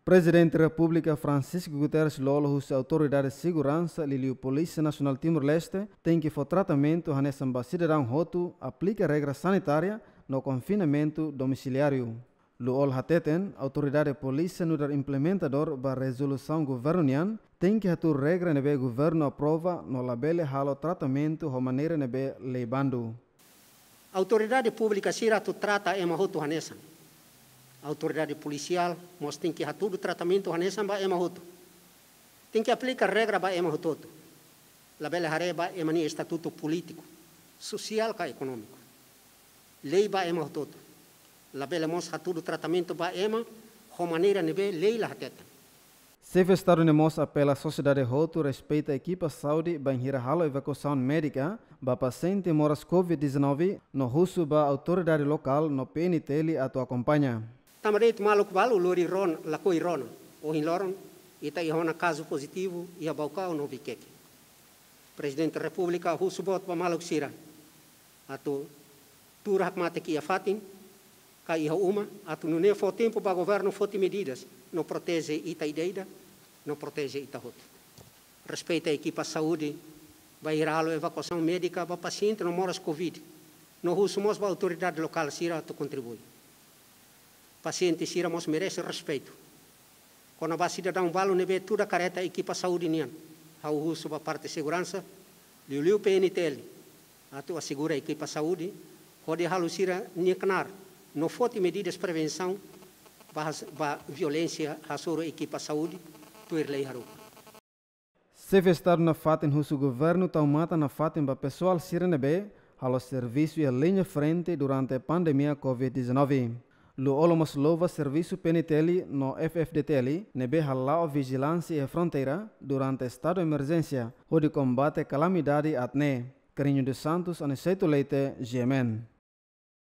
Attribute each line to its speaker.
Speaker 1: Presidente da República Francisco Guterres Lolo, a autoridade de segurança e a Polícia Nacional Timor-Leste tem que for tratamento nessa cidadão roto aplica regra sanitária no confinamento domiciliário. Luol hateten, autoridade de polícia no dar implementador da resolução governian tem que atu regra nebe governo aprova no labele halo tratamento ho maneira nebe leibando.
Speaker 2: Autoridade pública sira tu trata ema roto hanesan. Autoridade policial mos tem que tudo tratamento hanesan ba ema roto. Tem que aplicar regra ba ema roto. Labele hareba ema ni estatuto político, social ka econômico. Lei ba ema roto. Labele mos tudo tratamento ba ema ho maneira nebe lei la hateta.
Speaker 1: Se o Estado nemos apela à sociedade roto respeita a equipa saúde ba hira halo evacuação médica ba paciente moras COVID-19 no russo ba autoridade local no PNTL atu acompanha.
Speaker 2: Tamareit maluk balu lori ron la coi ron o in loron ita ihona caso positivo ia bauka no vikeke. Presidente da República russo bot ba maluk sira atu turak mate ki afatin ka iha uma atu no ne fo tempo ba governo foti medidas no protege ita ideida no protege ita hot. Respeita a equipa saúde ba iralo evacuação médica ba paciente no moras covid. No russo mos ba autoridade local sira atu contribui. Paciente sira mos merece respeito. Quando a cidadão balo nebe toda a careta equipa saúde nian. Ao russo ba parte segurança, liu PNTL. Atu assegura a equipa saúde, pode halo sira niaknar. No forte medidas de prevenção ba violência hasoro equipa saúde, tu irlei haru.
Speaker 1: Se o Estado na fatem o governo tão mata na fatem ba pessoal sira nebe halo serviço e a linha frente durante a pandemia COVID-19. Lo olomos lova serviço PNTL no FFDTL nebe halao vigilância e fronteira durante estado de emergência ou de combate calamidade atne. Carinho de Santos, Aniceto Leite, GMN.